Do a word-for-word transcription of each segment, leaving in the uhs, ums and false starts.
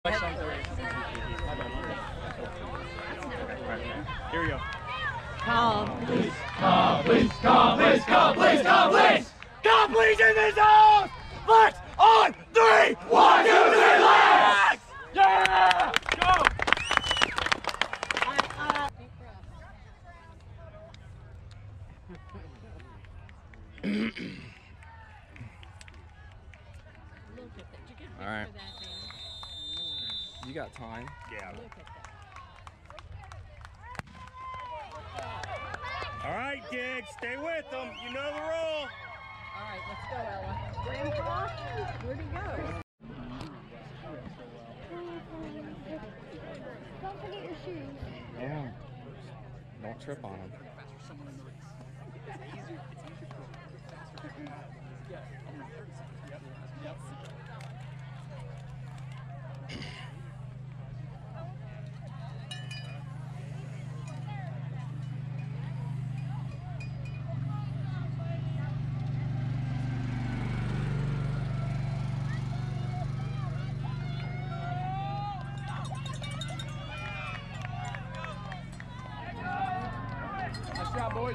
Here we go. Call. Please, call, please, call, please, call, please, call, please! Call, please in this house! Flex on three! One, two, three, flex! Yeah! Go! All right. You got time. Yeah. All right, Diggs, stay with them. You know the rule. All right, let's go, Ella. Grandpa, where'd he go? Don't forget your shoes. Yeah. Don't trip on them. Nice job, boys.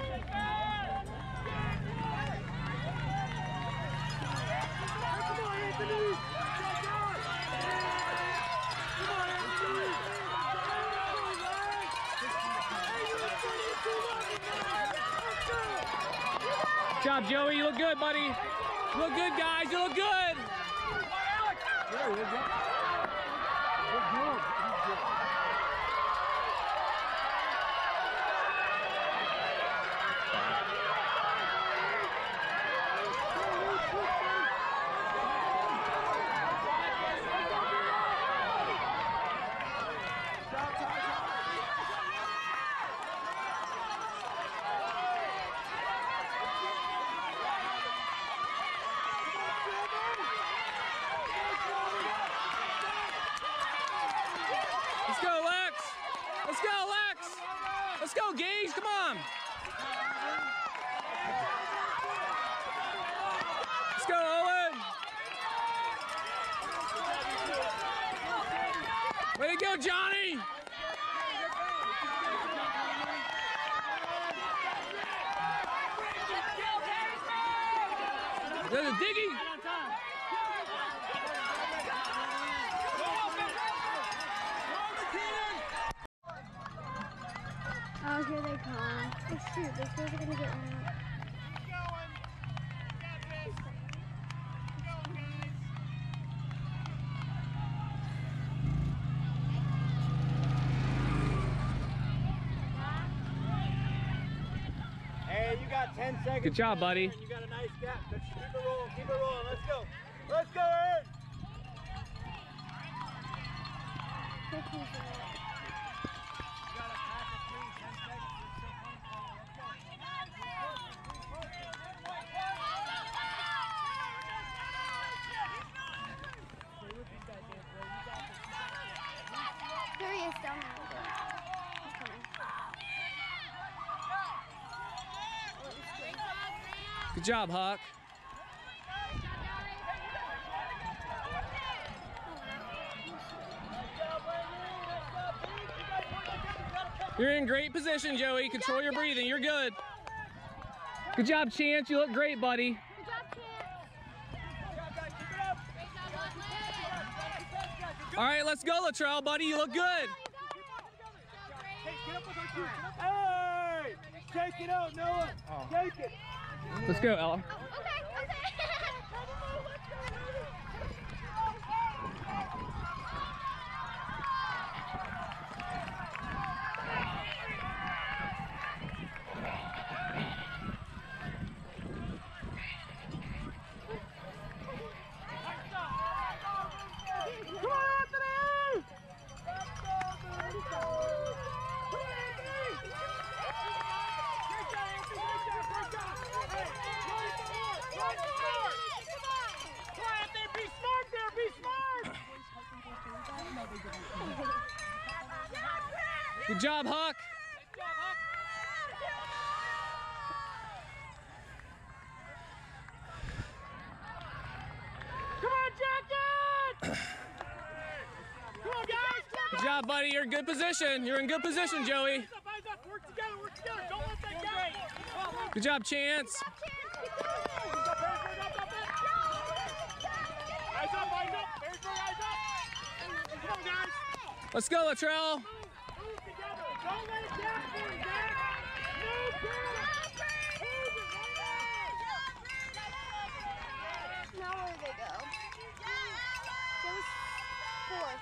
Good job, Joey. You look good, buddy. You look good, guys. You look good. There you go. Good job. Let's go, Lex. Let's go, Lex. Let's go, Gage. Come on. Let's go, Owen. Way to go, Johnny. There's a diggy. Oh, here they come. Oh, shoot, those guys are gonna get one out. Hey, you got ten seconds. Good job, buddy. You got a nice gap. Let's keep it rolling. Keep it rolling. Let's go. Let's go, Aaron. fifteen seconds. There he is down there. He's coming. Good job, Huck. You're in great position, Joey. Control your breathing. You're good. Good job, Chance. You look great, buddy. Good job, Chance. All right, let's go, Latrell, buddy. You look good. Hey! Take it out, Noah. Oh. Take it. Let's go, Ella. Okay, okay. Good job, Huck. Come on, Jacket! buddy. You're in good position. You're in good position, Joey. Work together, work together. Don't let that go. Good job, Chance. Eyes up, eyes up. Harrisburg, eyes up. Come on, guys. Let's go, Latrell. Move together. Don't let it down for you, Dad. Move, Dad. Now where did they go? There was four.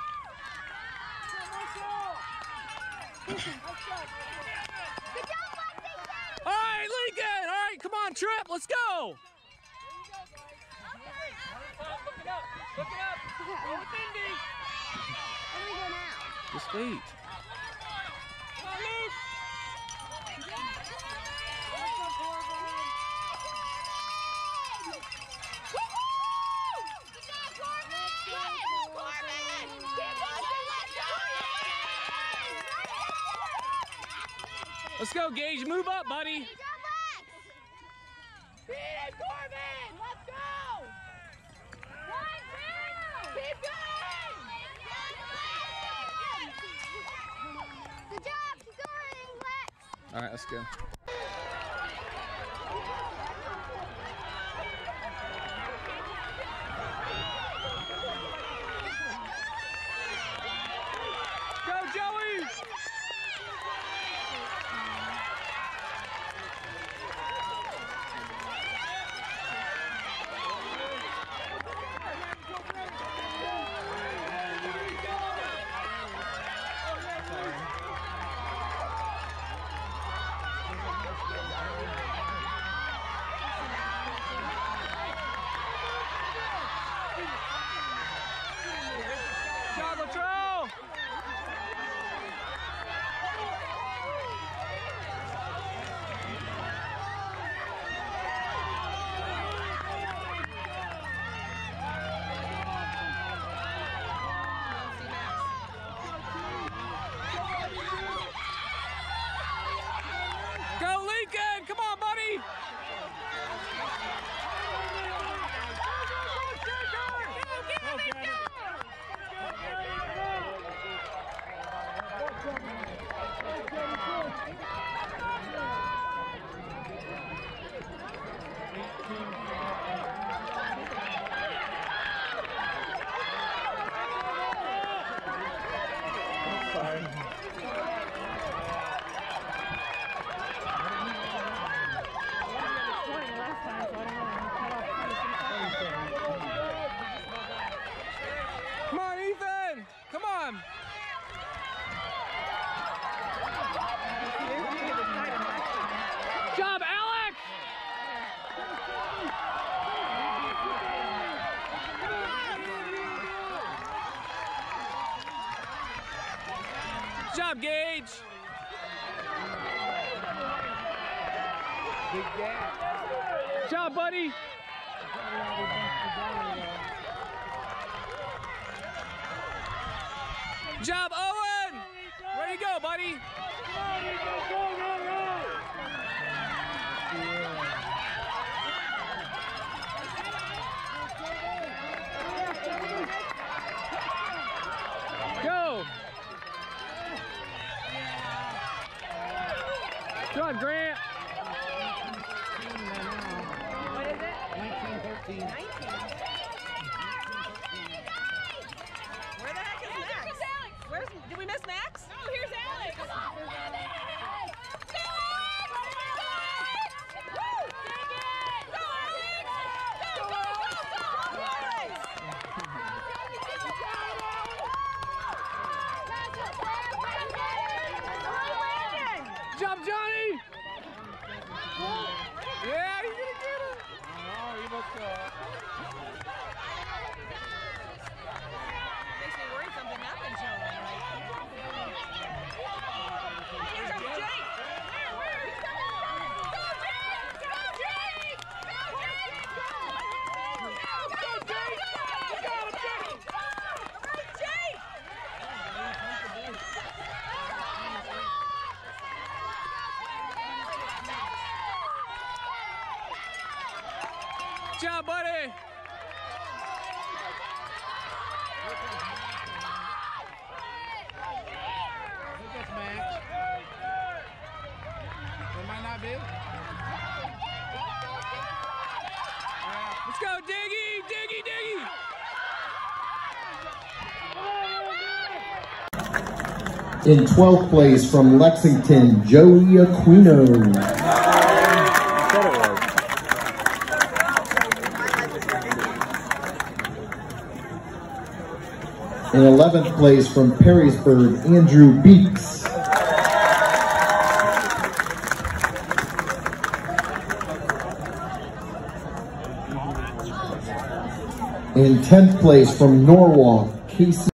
Good job, Lexington! All right, Lincoln. All right, come on, Trip. Let's go. Look it up. Look it up. Go with Indy. Where do we go now? Just wait. Come on, Luke. Let's go, Gage. Move up, buddy. Speed, Corbin. Let's go. One, two. Keep going. Good job, keep going, Lex. All right, let's go. Go, Joey. Job, Latrell. Go, Lincoln! Come on, buddy! Come on, Ethan! Come on! Job, Alex! Job, Gage! Job, buddy! Job, Owen! Where you go, buddy? Go! Go on, Grant! What is it? nineteen thirteen. nineteen? Where the heck is Max? Where's, did we miss Max? No, here's Alex. Come on, Alex. Do it. Woo. Take it. Go, Alex. Go, go, go, go, Alex. Jump, Johnny! Yeah, he's gonna get it! Oh, he must go. Makes me worried something happened to him. Here comes Jake! Where, where? He's coming! Go, Jake! Go, Jake! Go, Jake! Go, go, Jake! Go, Jake! All right, Jake! Good job, buddy! In twelfth place from Lexington, Joey Aquino. In eleventh place from Perrysburg, Andrew Beeks. In tenth place from Norwalk, Casey